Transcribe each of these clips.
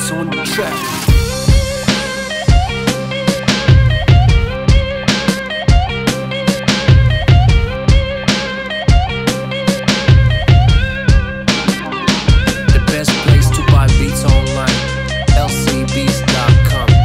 beats on the track. The best place to buy beats online, lcbeats.com.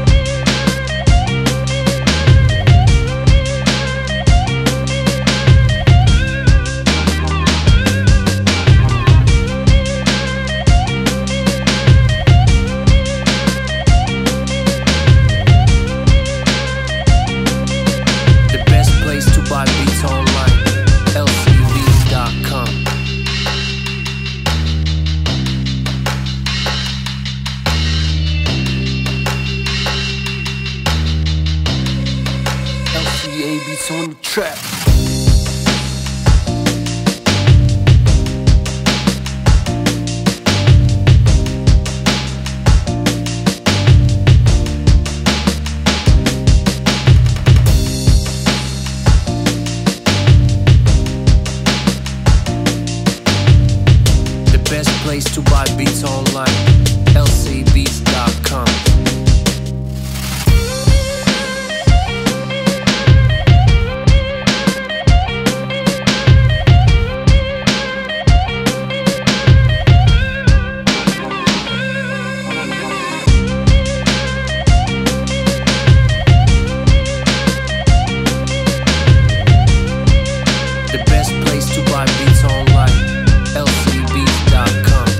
The best place to buy beats online, lcbeats.com. LCA beats on the track. The best place to buy beats online, lcbeats.com. The best place to buy beats online, lcbeats.com.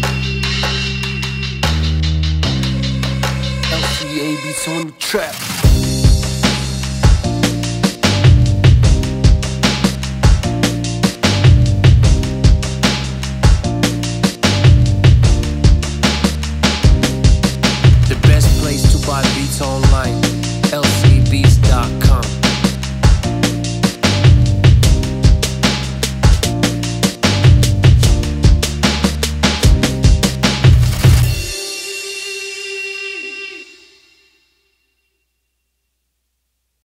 LCA beats on the track.